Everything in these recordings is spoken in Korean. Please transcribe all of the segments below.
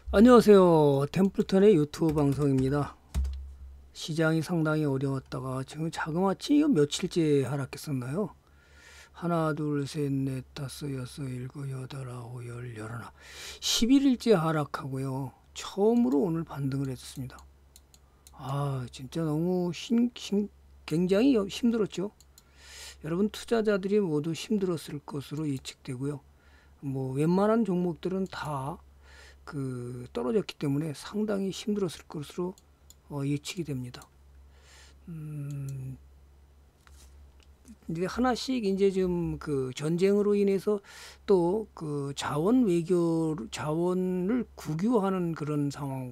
안녕하세요. 템플턴의 유튜브 방송입니다. 시장이 상당히 어려웠다가 지금 자그마치 이거 며칠째 하락했었나요? 하나, 둘, 셋, 넷, 다섯, 여섯, 일곱, 여덟, 아홉, 열, 열하나. 11일째 하락하고요. 처음으로 오늘 반등을 했습니다. 진짜 너무 굉장히 힘들었죠. 여러분 투자자들이 모두 힘들었을 것으로 예측되고요. 뭐 웬만한 종목들은 다 떨어졌기 때문에 상당히 힘들었을 것으로 예측이 됩니다. 이제 하나씩 이제 좀 전쟁으로 인해서 또 자원을 국유화하는 그런 상황으로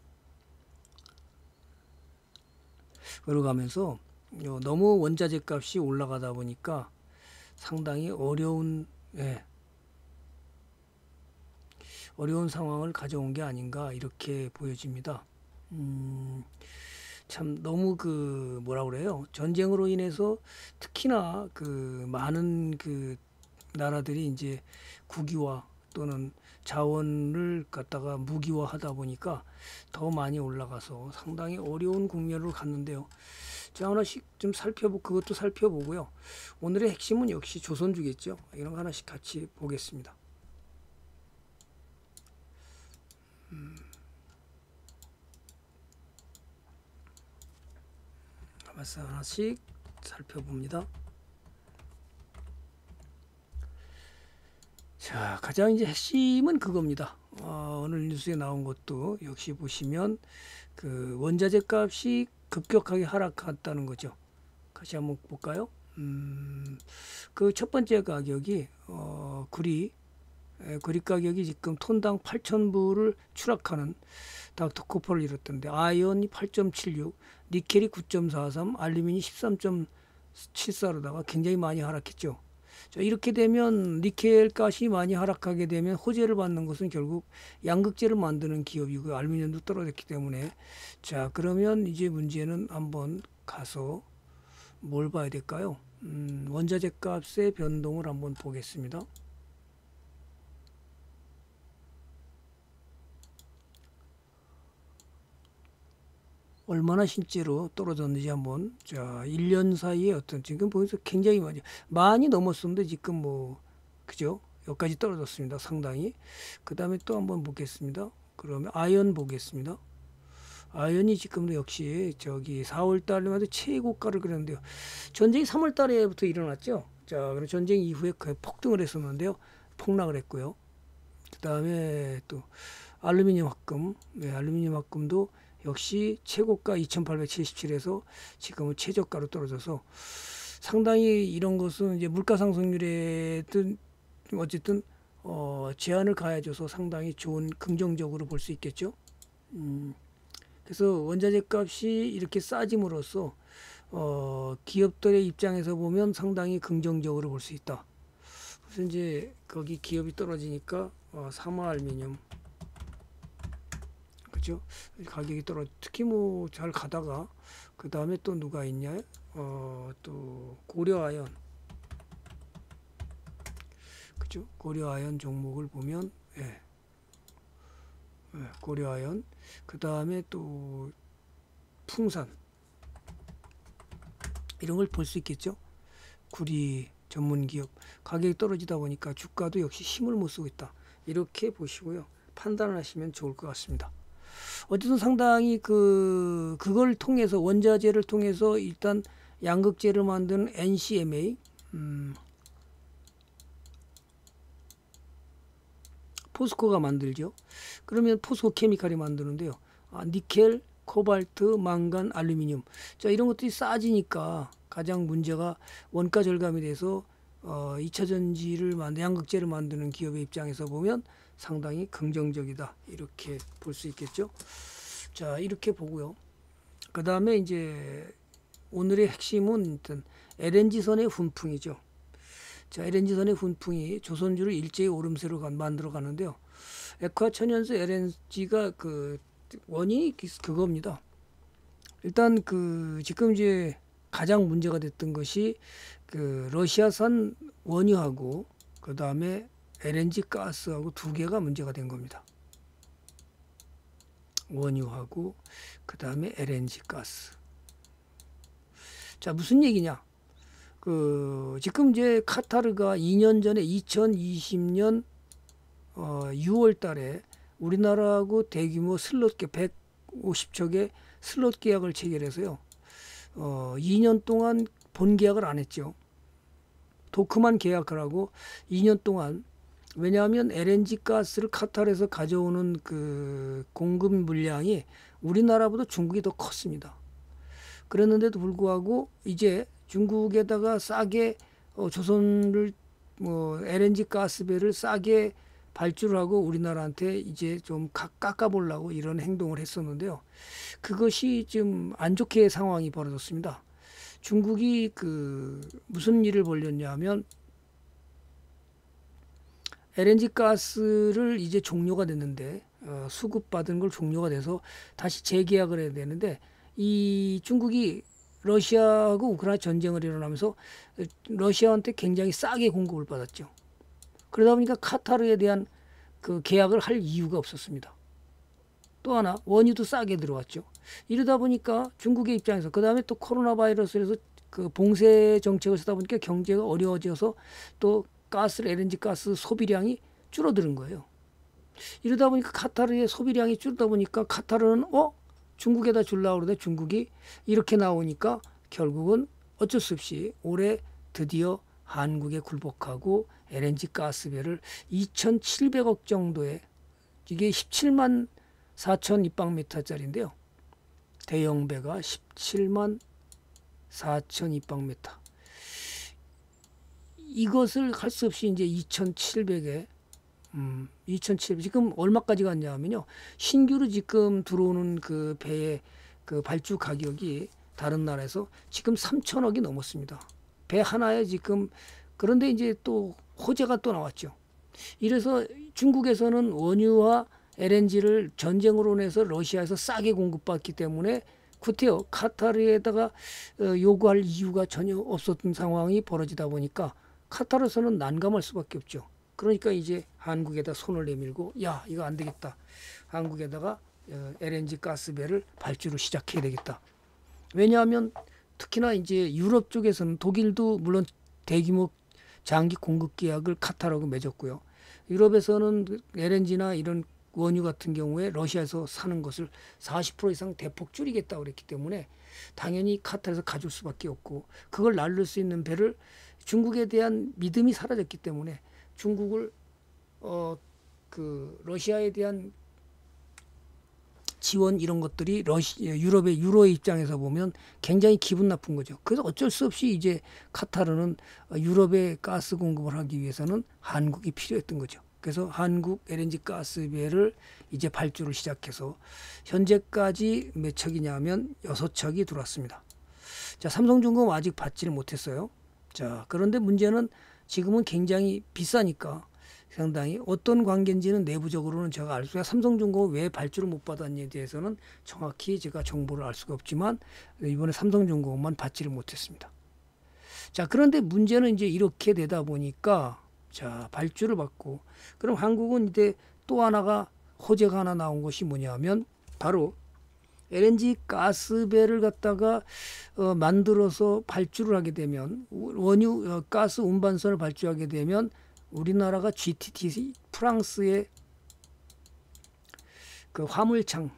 가면서 너무 원자재 값이 올라가다 보니까 상당히 어려운 상황을 가져온 게 아닌가 이렇게 보여집니다. 참 너무 뭐라 그래요? 전쟁으로 인해서 특히나 많은 나라들이 이제 국유화 또는 자원을 갖다가 무기화하다 보니까 더 많이 올라가서 상당히 어려운 국면으로 갔는데요. 자, 하나씩 좀 그것도 살펴보고요. 오늘의 핵심은 역시 조선주겠죠. 이런 거 하나씩 같이 보겠습니다. 하나씩 살펴봅니다. 자, 가장 이제 핵심은 그겁니다. 오늘 뉴스에 나온 것도 역시 보시면 원자재 값이 급격하게 하락했다는 거죠. 같이 한번 볼까요? 그 첫 번째 가격이 구리 가격이 지금 톤당 8,000불을 추락하는 닥터코퍼를 이뤘던데, 아이언이 8.76, 니켈이 9.43, 알루미늄이 13.74로다가 굉장히 많이 하락했죠. 자, 이렇게 되면 니켈 값이 많이 하락하게 되면 호재를 받는 것은 결국 양극재를 만드는 기업이고 알루미늄도 떨어졌기 때문에, 자, 그러면 이제 문제는 한번 가서 뭘 봐야 될까요? 원자재 값의 변동을 한번 보겠습니다. 얼마나 실제로 떨어졌는지 한번, 자, 1년 사이에 지금 보면서 굉장히 많이 넘었었는데 지금 그죠? 여기까지 떨어졌습니다. 상당히. 그 다음에 또 한번 보겠습니다. 그러면 아이언 보겠습니다. 아이언이 지금도 역시 4월 달에마다 최고가를 그렸는데요. 전쟁이 3월 달에부터 일어났죠. 자, 그럼 전쟁 이후에 폭등을 했었는데요. 폭락을 했고요. 그 다음에 또 알루미늄 합금, 알루미늄 합금도 역시 최고가 2,877에서 지금은 최저가로 떨어져서 상당히 이런 것은 이제 물가 상승률에 어쨌든 제한을 가해줘서 상당히 좋은 긍정적으로 볼 수 있겠죠. 그래서 원자재 값이 이렇게 싸짐으로써 기업들의 입장에서 보면 상당히 긍정적으로 볼 수 있다. 그래서 이제 거기 기업이 떨어지니까 삼화알루미늄, 그죠? 가격이 특히 잘 가다가 그 다음에 또 누가 있냐? 또 고려아연, 그죠? 고려아연 종목을 보면, 고려아연, 그 다음에 또 풍산, 이런 걸 볼 수 있겠죠? 구리 전문 기업 가격이 떨어지다 보니까 주가도 역시 힘을 못 쓰고 있다. 이렇게 보시고요. 판단을 하시면 좋을 것 같습니다. 어쨌든 상당히 그걸 통해서, 원자재를 통해서 일단 양극재를 만드는 NCMA, 포스코가 만들죠. 그러면 포스코 케미칼이 만드는데요. 니켈, 코발트, 망간, 알루미늄. 자, 이런 것들이 싸지니까 가장 문제가 원가 절감이 돼서 2차 전지를 양극재를 만드는 기업의 입장에서 보면 상당히 긍정적이다. 이렇게 볼 수 있겠죠. 자, 이렇게 보고요. 그 다음에 이제 오늘의 핵심은 일단 LNG선의 훈풍이죠. 자, LNG선의 훈풍이 조선주를 일제히 오름세로 만들어 가는데요. 액화천연소 LNG가 원인이 그겁니다. 일단 지금 이제 가장 문제가 됐던 것이 러시아산 원유하고 그 다음에 LNG 가스하고 두 개가 문제가 된 겁니다. 원유하고 그 다음에 LNG 가스. 자, 무슨 얘기냐? 지금 이제 카타르가 2년 전에 2020년 6월 달에 우리나라하고 대규모 슬롯 150척의 슬롯 계약을 체결해서요. 2년 동안 본 계약을 안 했죠. 도크만 계약을 하고 2년 동안, 왜냐하면 LNG 가스를 카타르에서 가져오는 그 공급 물량이 우리나라보다 중국이 더 컸습니다. 그랬는데도 불구하고 이제 중국에다가 싸게 조선을 LNG 가스배를 싸게 발주를 하고 우리나라한테 이제 좀 깎아보려고 이런 행동을 했었는데요. 그것이 좀 안 좋게 상황이 벌어졌습니다. 중국이 무슨 일을 벌였냐 하면 LNG 가스를 이제 종료가 됐는데 수급받은 걸 종료가 돼서 다시 재계약을 해야 되는데, 이 중국이 러시아하고 우크라이나 전쟁을 일어나면서 러시아한테 굉장히 싸게 공급을 받았죠. 그러다 보니까 카타르에 대한 그 계약을 할 이유가 없었습니다. 또 하나, 원유도 싸게 들어왔죠. 이러다 보니까 중국의 입장에서, 그 다음에 또 코로나 바이러스에서 그 봉쇄 정책을 쓰다 보니까 경제가 어려워져서 또 LNG 가스 소비량이 줄어드는 거예요. 이러다 보니까 카타르의 소비량이 줄다 보니까 카타르는 중국에다 주려고 그러는데 중국이 이렇게 나오니까 결국은 어쩔 수 없이 올해 드디어 한국에 굴복하고 LNG 가스배를 2,700억 정도의, 이게 17만 4천 입방미터짜리인데요. 대형 배가 17만 4천 입방미터. 이것을 할 수 없이 이제 2,700에 2,700 지금 얼마까지 갔냐 하면요. 신규로 지금 들어오는 그 배의 그 발주 가격이 다른 나라에서 지금 3천억이 넘었습니다. 배 하나에 지금. 그런데 이제 또 호재가 또 나왔죠. 이래서 중국에서는 원유와 LNG를 전쟁으로 인해서 러시아에서 싸게 공급받기 때문에 구태여 카타르에다가 요구할 이유가 전혀 없었던 상황이 벌어지다 보니까 카타르에서는 난감할 수밖에 없죠. 그러니까 이제 한국에다 손을 내밀고, 야, 이거 안 되겠다. 한국에다가 LNG 가스배를 발주를 시작해야 되겠다. 왜냐하면 특히나 이제 유럽 쪽에서는 독일도 물론 대규모 장기 공급 계약을 카타르하고 맺었고요. 유럽에서는 LNG나 이런 원유 같은 경우에 러시아에서 사는 것을 40% 이상 대폭 줄이겠다고 그랬기 때문에 당연히 카타르에서 가줄 수밖에 없고, 그걸 날릴 수 있는 배를, 중국에 대한 믿음이 사라졌기 때문에 중국을 러시아에 대한 지원 이런 것들이 유로의 입장에서 보면 굉장히 기분 나쁜 거죠. 그래서 어쩔 수 없이 이제 카타르는 유럽에 가스 공급을 하기 위해서는 한국이 필요했던 거죠. 그래서 한국 LNG 가스배를 이제 발주를 시작해서 현재까지 몇 척이냐 하면 6척이 들어왔습니다. 자, 삼성중공업 아직 받지를 못했어요. 자, 그런데 문제는 지금은 굉장히 비싸니까 상당히 어떤 관계인지는 내부적으로는 제가 알 수가, 삼성중공업 왜 발주를 못 받았냐에 대해서는 정확히 제가 정보를 알 수가 없지만 이번에 삼성중공업만 받지를 못했습니다. 자, 그런데 문제는 이제 이렇게 되다 보니까, 자, 발주를 받고, 그럼 한국은 이제 또 하나가 호재가 하나 나온 것이 뭐냐면 바로 LNG 가스배를 갖다가 만들어서 발주를 하게 되면, 원유 가스 운반선을 발주하게 되면 우리나라가 GTT 프랑스의 그 화물창을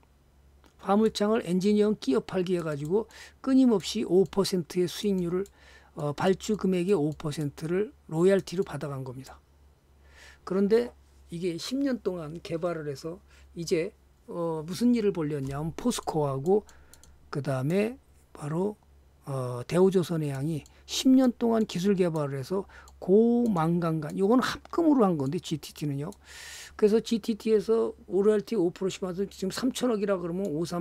엔지니어 끼어 팔기 해가지고 끊임없이 5%의 수익률을 발주 금액의 5%를 로얄티로 받아간 겁니다. 그런데 이게 10년 동안 개발을 해서 이제 무슨 일을 벌였냐면 포스코하고 그 다음에 바로 대우조선해양이 10년 동안 기술 개발을 해서 고망간간, 요건 합금으로 한 건데 GTT는요. 그래서 GTT에서 로열티 5%씩 받아서 지금 3천억이라 그러면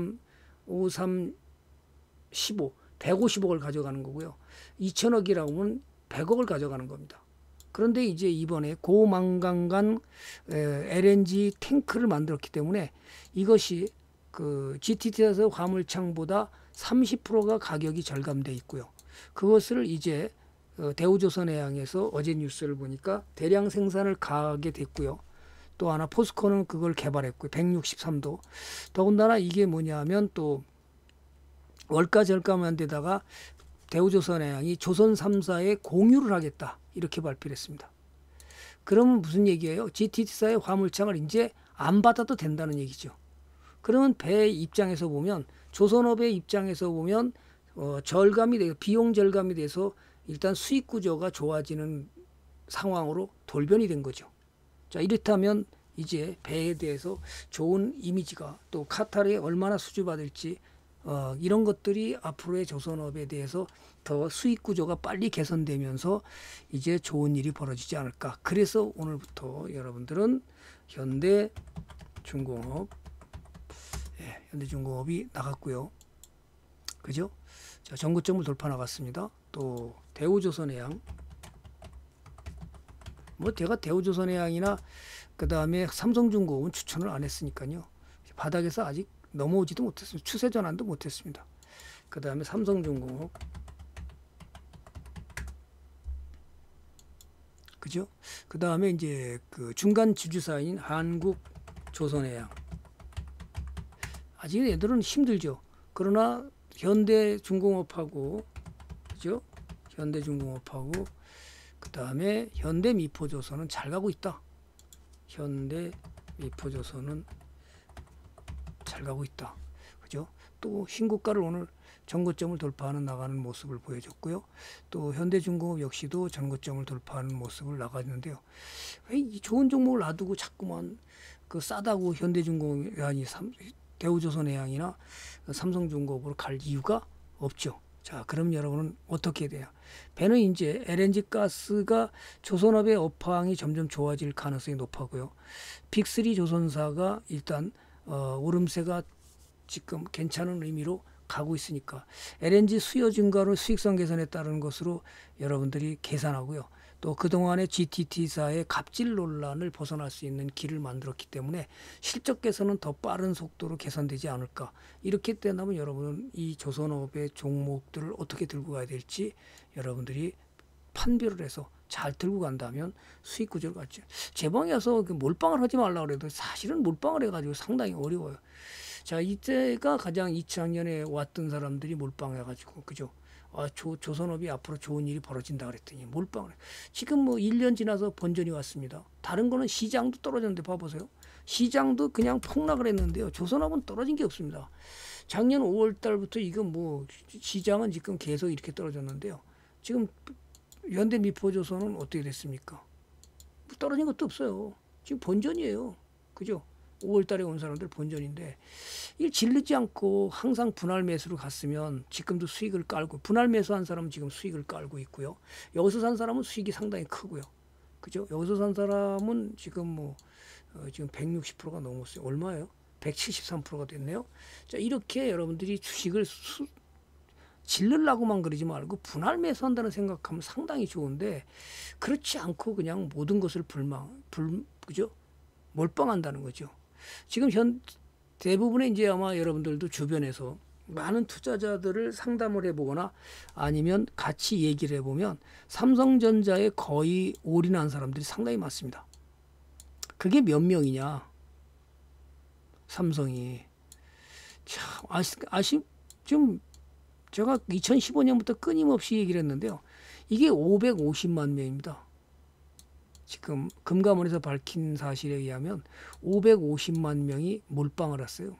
150억을 가져가는 거고요. 2천억이라고 하면 100억을 가져가는 겁니다. 그런데 이제 이번에 고망간간 LNG 탱크를 만들었기 때문에 이것이 그 GTT에서 화물창보다 30%가 가격이 절감돼 있고요. 그것을 이제 대우조선해양에서 어제 뉴스를 보니까 대량 생산을 가하게 됐고요. 또 하나 포스코는 그걸 개발했고요. 163도. 더군다나 이게 뭐냐면 또 월가 절감한 데다가 대우조선해양이 조선 3사에 공유를 하겠다. 이렇게 발표를 했습니다. 그러면 무슨 얘기예요? GTT사의 화물창을 이제 안 받아도 된다는 얘기죠. 그러면 배 입장에서 보면 조선업의 입장에서 보면 절감이 돼 비용 절감이 돼서 일단 수익 구조가 좋아지는 상황으로 돌변이 된 거죠. 자, 이렇다면 이제 배에 대해서 좋은 이미지가 또 카타르에 얼마나 수주받을지 이런 것들이 앞으로의 조선업에 대해서 더 수익 구조가 빨리 개선되면서 이제 좋은 일이 벌어지지 않을까. 그래서 오늘부터 여러분들은 현대중공업, 현대중공업이 나갔고요. 그죠? 자, 전고점을 돌파 나갔습니다. 또 대우조선해양, 뭐 제가 대우조선해양이나 그 다음에 삼성중공업은 추천을 안 했으니까요. 바닥에서 아직 넘어오지도 못했습니다. 추세 전환도 못했습니다. 그 다음에 삼성중공업, 그죠? 그 다음에 이제 그 중간 지주사인 한국조선해양, 아직 얘들은 힘들죠. 그러나 현대중공업하고, 그죠? 현대중공업하고 그 다음에 현대미포조선은 잘 가고 있다. 현대미포조선은 잘 가고 있다. 그죠? 또 신고가를 오늘 전고점을 돌파하는 나가는 모습을 보여줬고요. 또 현대중공업 역시도 전고점을 돌파하는 모습을 나가는데요. 왜 이 좋은 종목을 놔두고 자꾸만 그 싸다고 현대중공업이 아니 대우조선해양이나 삼성중공업으로 갈 이유가 없죠. 자, 그럼 여러분은 어떻게 돼요? 배는 이제 LNG 가스가 조선업의 업황이 점점 좋아질 가능성이 높아고요. 빅3 조선사가 일단 오름세가 지금 괜찮은 의미로 가고 있으니까 LNG 수요 증가로 수익성 개선에 따른 것으로 여러분들이 계산하고요. 또 그동안의 GTT사의 갑질 논란을 벗어날 수 있는 길을 만들었기 때문에 실적 개선은 더 빠른 속도로 개선되지 않을까. 이렇게 된다면 여러분은 이 조선업의 종목들을 어떻게 들고 가야 될지 여러분들이 판별을 해서 잘 들고 간다면 수익 구조를 갖죠. 제 방에 와서 몰빵을 하지 말라고 그래도 사실은 몰빵을 해가지고 상당히 어려워요. 자, 이때가 가장 2000년에 왔던 사람들이 몰빵해가지고, 그죠? 조선업이 앞으로 좋은 일이 벌어진다 그랬더니 몰빵을 해. 지금 뭐 1년 지나서 번전이 왔습니다. 다른 거는 시장도 떨어졌는데 봐보세요. 시장도 그냥 폭락을 했는데요. 조선업은 떨어진 게 없습니다. 작년 5월 달부터 이건 뭐 시장은 지금 계속 이렇게 떨어졌는데요. 지금 현대미포조선은 어떻게 됐습니까? 떨어진 것도 없어요. 지금 번전이에요. 그죠? 5월 달에 온 사람들 본전인데 이걸 질르지 않고 항상 분할 매수로 갔으면 지금도 수익을 깔고, 분할 매수한 사람은 지금 수익을 깔고 있고요. 여기서 산 사람은 수익이 상당히 크고요. 그죠? 여기서 산 사람은 지금 뭐 지금 160%가 넘었어요. 얼마예요? 173%가 됐네요. 자, 이렇게 여러분들이 주식을 질르려고만 그러지 말고 분할 매수한다는 생각하면 상당히 좋은데, 그렇지 않고 그냥 모든 것을 그죠? 몰빵한다는 거죠. 지금 대부분의 이제 아마 여러분들도 주변에서 많은 투자자들을 상담을 해보거나 아니면 같이 얘기를 해보면 삼성전자에 거의 올인한 사람들이 상당히 많습니다. 그게 몇 명이냐? 삼성이. 참, 좀 제가 2015년부터 끊임없이 얘기를 했는데요. 이게 550만 명입니다. 지금 금감원에서 밝힌 사실에 의하면 550만 명이 몰빵을 했어요.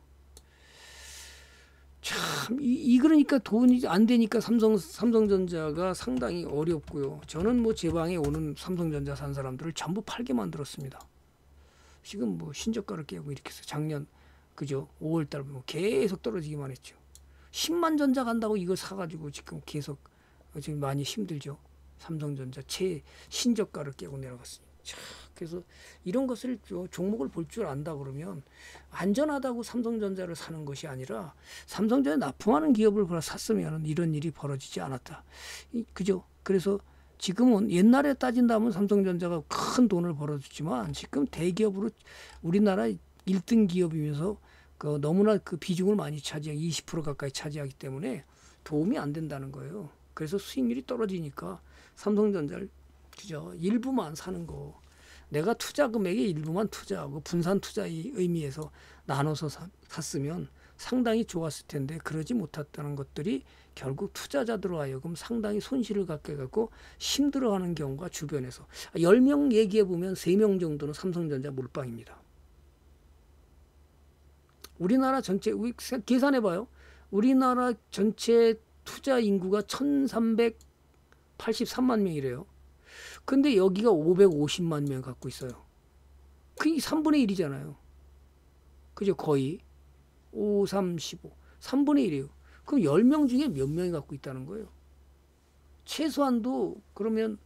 참, 그러니까 돈이 안 되니까 삼성전자가 상당히 어렵고요. 저는 뭐 제 방에 오는 삼성전자 산 사람들을 전부 팔게 만들었습니다. 지금 뭐 신저가를 깨고 이렇게 해서 작년, 그죠? 5월 달 뭐 계속 떨어지기만 했죠. 10만 전자 간다고 이걸 사가지고 지금 계속 지금 많이 힘들죠. 삼성전자 신저가를 깨고 내려갔습니다. 그래서 이런 것을 종목을 볼 줄 안다 그러면 안전하다고 삼성전자를 사는 것이 아니라 삼성전자에 납품하는 기업을 샀으면 이런 일이 벌어지지 않았다. 그죠? 그래서 지금은 옛날에 따진다면 삼성전자가 큰 돈을 벌어줬지만 지금 대기업으로 우리나라 1등 기업이면서 너무나 그 비중을 많이 차지하고 20% 가까이 차지하기 때문에 도움이 안 된다는 거예요. 그래서 수익률이 떨어지니까 삼성전자를 그죠? 일부만 사는 거 내가 투자 금액의 일부만 투자하고 분산 투자의 의미에서 나눠서 샀으면 상당히 좋았을 텐데 그러지 못했다는 것들이 결국 투자자들로 하여금 상당히 손실을 갖게 갖고 힘들어하는 경우가 주변에서 10명 얘기해 보면 3명 정도는 삼성전자 몰빵입니다. 우리나라 전체 계산해 봐요. 우리나라 전체 투자 인구가 1383만 명이래요. 근데 여기가 550만 명 갖고 있어요. 그게 3분의 1이잖아요. 그죠? 거의 5, 3, 15 3분의 1이에요. 그럼 10명 중에 몇 명이 갖고 있다는 거예요. 최소한도 그러면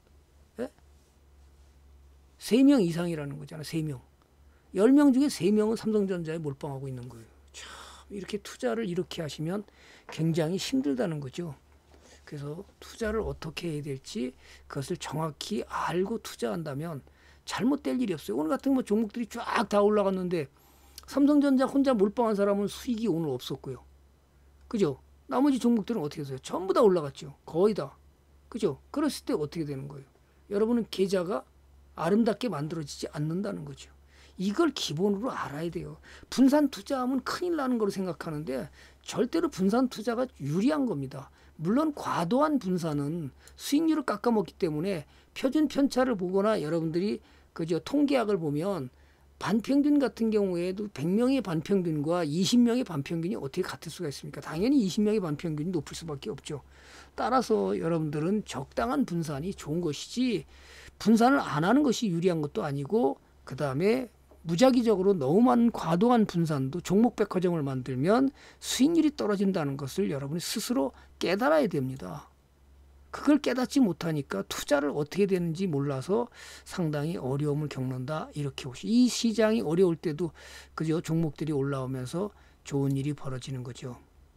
3명 이상이라는 거잖아요. 3명. 10명 중에 3명은 삼성전자에 몰빵하고 있는 거예요. 참 이렇게 투자를 이렇게 하시면 굉장히 힘들다는 거죠. 그래서 투자를 어떻게 해야 될지 그것을 정확히 알고 투자한다면 잘못될 일이 없어요. 오늘 같은 뭐 종목들이 쫙 다 올라갔는데 삼성전자 혼자 몰빵한 사람은 수익이 오늘 없었고요. 그죠? 나머지 종목들은 어떻게 했어요? 전부 다 올라갔죠. 거의 다. 그죠? 그랬을 때 어떻게 되는 거예요? 여러분은 계좌가 아름답게 만들어지지 않는다는 거죠. 이걸 기본으로 알아야 돼요. 분산 투자하면 큰일 나는 거로 생각하는데 절대로 분산 투자가 유리한 겁니다. 물론 과도한 분산은 수익률을 깎아먹기 때문에 표준 편차를 보거나 여러분들이 그죠 통계학을 보면 반평균 같은 경우에도 100명의 반평균과 20명의 반평균이 어떻게 같을 수가 있습니까? 당연히 20명의 반평균이 높을 수밖에 없죠. 따라서 여러분들은 적당한 분산이 좋은 것이지 분산을 안 하는 것이 유리한 것도 아니고 그 다음에 무작위적으로 너무 많은 과도한 분산도 종목 백화점을 만들면 수익률이 떨어진다는 것을 여러분이 스스로 깨달아야 됩니다. 그걸 깨닫지 못하니까 투자를 어떻게 되는지 몰라서 상당히 어려움을 겪는다. 이렇게 보시죠. 이 시장이 어려울 때도 그죠 종목들이 올라오면서 좋은 일이 벌어지는 거죠.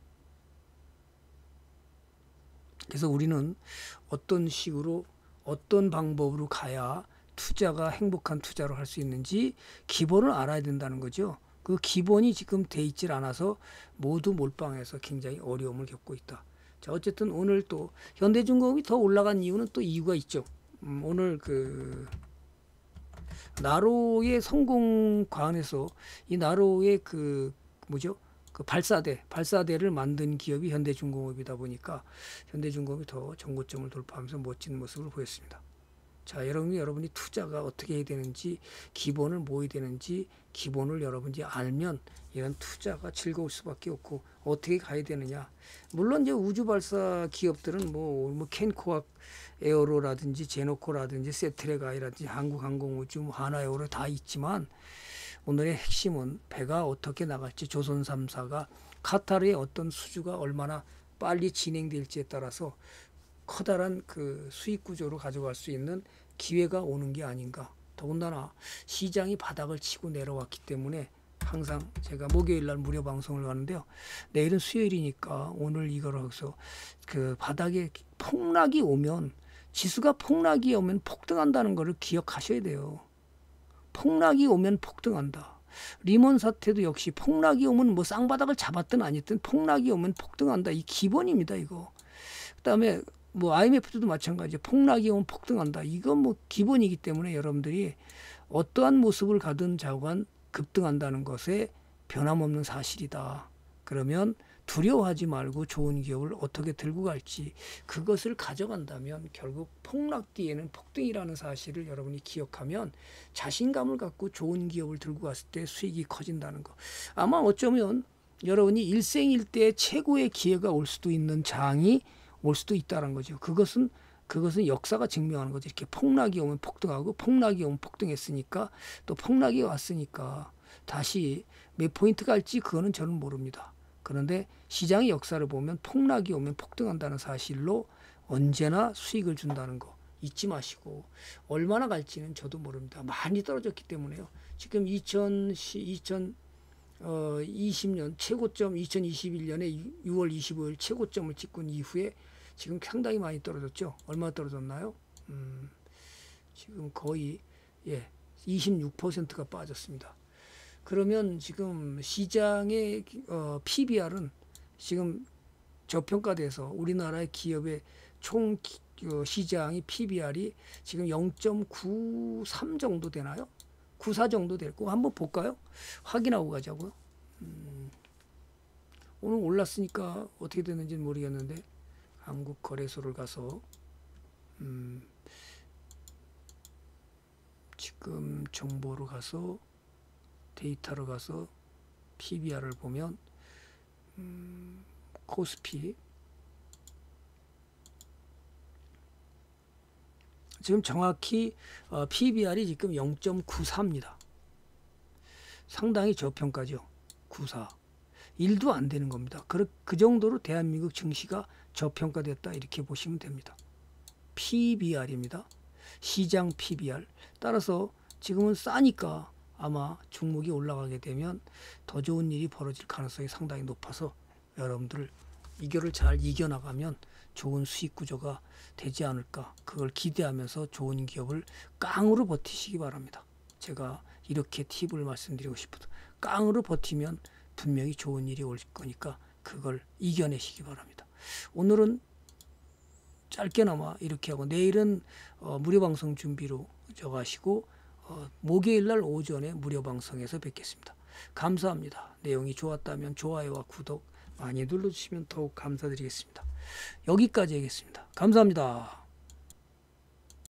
그래서 우리는 어떤 식으로 어떤 방법으로 가야 투자가 행복한 투자로 할 수 있는지 기본을 알아야 된다는 거죠. 그 기본이 지금 돼 있질 않아서 모두 몰빵해서 굉장히 어려움을 겪고 있다. 자, 어쨌든 오늘 또 현대중공업이 더 올라간 이유는 또 이유가 있죠. 오늘 그 나로의 성공 관해서 이 나로의 그 뭐죠? 그 발사대를 만든 기업이 현대중공업이다 보니까 현대중공업이 더 정고점을 돌파하면서 멋진 모습을 보였습니다. 자, 여러분이 투자가 어떻게 해야 되는지, 기본을 뭐 해야 되는지, 기본을 여러분이 알면 이런 투자가 즐거울 수밖에 없고 어떻게 가야 되느냐. 물론 이제 우주 발사 기업들은 뭐 캔코악 에어로라든지 제노코라든지 세트레가이라든지 한국항공우주, 하나에어로 다 있지만 오늘의 핵심은 배가 어떻게 나갈지 조선 3사가 카타르의 어떤 수주가 얼마나 빨리 진행될지에 따라서 커다란 그 수익 구조로 가져갈 수 있는 기회가 오는 게 아닌가. 더군다나 시장이 바닥을 치고 내려왔기 때문에 항상 제가 목요일 날 무료 방송을 하는데요. 내일은 수요일이니까 오늘 이걸 해서 그 바닥에 폭락이 오면 지수가 폭락이 오면 폭등한다는 것을 기억하셔야 돼요. 폭락이 오면 폭등한다. 리먼 사태도 역시 폭락이 오면 뭐 쌍바닥을 잡았든 아니든 폭락이 오면 폭등한다. 이 기본입니다, 이거. 그다음에 뭐 IMF도 마찬가지예요. 폭락이 오면 폭등한다. 이건 뭐 기본이기 때문에 여러분들이 어떠한 모습을 가든 자관 급등한다는 것에 변함없는 사실이다. 그러면 두려워하지 말고 좋은 기업을 어떻게 들고 갈지 그것을 가져간다면 결국 폭락 뒤에는 폭등이라는 사실을 여러분이 기억하면 자신감을 갖고 좋은 기업을 들고 갔을 때 수익이 커진다는 거. 아마 어쩌면 여러분이 일생일대 최고의 기회가 올 수도 있는 장이 올 수도 있다는 거죠. 그것은 역사가 증명하는 거죠. 이렇게 폭락이 오면 폭등하고 폭락이 오면 폭등했으니까 또 폭락이 왔으니까 다시 몇 포인트 갈지 그거는 저는 모릅니다. 그런데 시장의 역사를 보면 폭락이 오면 폭등한다는 사실로 언제나 수익을 준다는 거 잊지 마시고 얼마나 갈지는 저도 모릅니다. 많이 떨어졌기 때문에요. 지금 2020년 최고점 2021년에 6월 25일 최고점을 찍은 이후에 지금 상당히 많이 떨어졌죠. 얼마 떨어졌나요? 지금 거의 26%가 빠졌습니다. 그러면 지금 시장의 PBR은 지금 저평가돼서 우리나라의 기업의 총 그 시장이 PBR이 지금 0.93 정도 되나요? 94 정도 됐고 한번 볼까요? 확인하고 가자고요. 오늘 올랐으니까 어떻게 되는지는 모르겠는데 한국거래소를 가서 지금 정보로 가서 데이터로 가서 PBR을 보면 코스피 지금 정확히 PBR이 지금 0.94입니다. 상당히 저평가죠. 94. 1도 안 되는 겁니다. 그 정도로 대한민국 증시가 저평가됐다 이렇게 보시면 됩니다. PBR입니다. 시장 PBR. 따라서 지금은 싸니까 아마 종목이 올라가게 되면 더 좋은 일이 벌어질 가능성이 상당히 높아서 여러분들 이거를 잘 이겨나가면 좋은 수익 구조가 되지 않을까, 그걸 기대하면서 좋은 기업을 깡으로 버티시기 바랍니다. 제가 이렇게 팁을 말씀드리고 싶어도 깡으로 버티면 분명히 좋은 일이 올 거니까 그걸 이겨내시기 바랍니다. 오늘은 짧게나마 이렇게 하고 내일은 무료 방송 준비로 가시고 목요일 날 오전에 무료 방송에서 뵙겠습니다. 감사합니다. 내용이 좋았다면 좋아요와 구독 많이 눌러주시면 더욱 감사드리겠습니다. 여기까지 하겠습니다. 감사합니다.